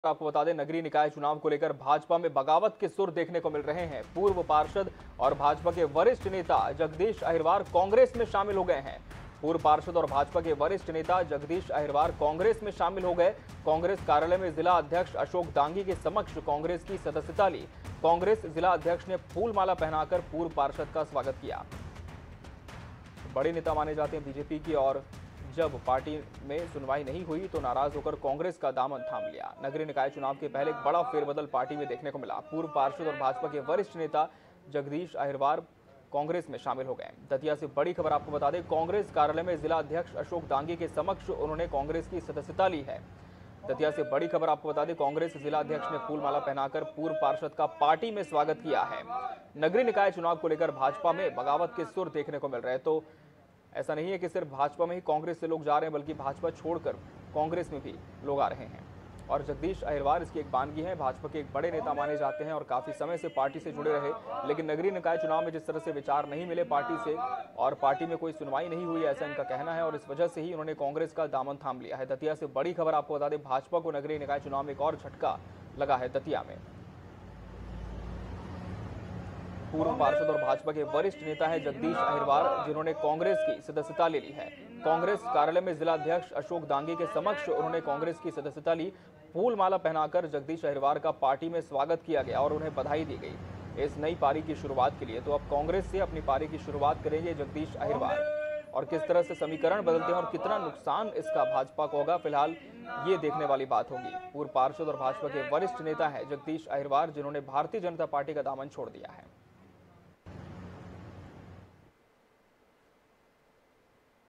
आपको बता दें, नगरीय निकाय चुनाव को लेकर भाजपा में बगावत के सुर देखने को मिल रहे हैं। पूर्व पार्षद और भाजपा के वरिष्ठ नेता जगदीश अहिरवार कांग्रेस में शामिल हो गए हैं। पूर्व पार्षद और भाजपा के वरिष्ठ नेता जगदीश अहिरवार कांग्रेस में शामिल हो गए। कांग्रेस कार्यालय में जिला अध्यक्ष अशोक दांगी के समक्ष कांग्रेस की सदस्यता ली। कांग्रेस जिला अध्यक्ष ने फूल माला पहनाकर पूर्व पार्षद का स्वागत किया। बड़े नेता माने जाते हैं बीजेपी की, और जब पार्टी में सुनवाई नहीं हुई तो नाराज होकर कांग्रेस का दामन थाम लिया। नगरीय निकाय चुनाव के पहले एक बड़ा फेरबदल पार्टी में देखने को मिला। पूर्व पार्षद और भाजपा के वरिष्ठ नेता जगदीश अहिरवार कांग्रेस में शामिल हो गए। दतिया से बड़ी खबर आपको बता दें, कांग्रेस कार्यालय में जिला अध्यक्ष अशोक दांगी के समक्ष उन्होंने कांग्रेस की सदस्यता ली है। दतिया से बड़ी खबर आपको बता दें, कांग्रेस जिला अध्यक्ष ने फूलमाला पहनाकर पूर्व पार्षद का पार्टी में स्वागत किया है। नगरीय निकाय चुनाव को लेकर भाजपा में बगावत के सुर देखने को मिल रहे हैं। तो ऐसा नहीं है कि सिर्फ भाजपा में ही कांग्रेस से लोग जा रहे हैं, बल्कि भाजपा छोड़कर कांग्रेस में भी लोग आ रहे हैं। और जगदीश अहिरवार इसकी एक बानगी है। भाजपा के एक बड़े नेता माने जाते हैं और काफी समय से पार्टी से जुड़े रहे, लेकिन नगरीय निकाय चुनाव में जिस तरह से विचार नहीं मिले पार्टी से और पार्टी में कोई सुनवाई नहीं हुई, ऐसा इनका कहना है, और इस वजह से ही उन्होंने कांग्रेस का दामन थाम लिया है। दतिया से बड़ी खबर आपको बता दें, भाजपा को नगरीय निकाय चुनाव में एक और झटका लगा है। दतिया में पूर्व पार्षद और भाजपा के वरिष्ठ नेता हैं जगदीश अहिरवार, जिन्होंने कांग्रेस की सदस्यता ले ली है। कांग्रेस कार्यालय में जिला अध्यक्ष अशोक दांगी के समक्ष उन्होंने कांग्रेस की सदस्यता ली। फूल माला पहनाकर जगदीश अहिरवार का पार्टी में स्वागत किया गया और उन्हें बधाई दी गई इस नई पारी की शुरुआत के लिए। तो अब कांग्रेस से अपनी पारी की शुरुआत करेंगे जगदीश अहिरवार, और किस तरह से समीकरण बदलते हैं और कितना नुकसान इसका भाजपा को होगा, फिलहाल ये देखने वाली बात होगी। पूर्व पार्षद और भाजपा के वरिष्ठ नेता हैं जगदीश अहिरवार, जिन्होंने भारतीय जनता पार्टी का दामन छोड़ दिया है।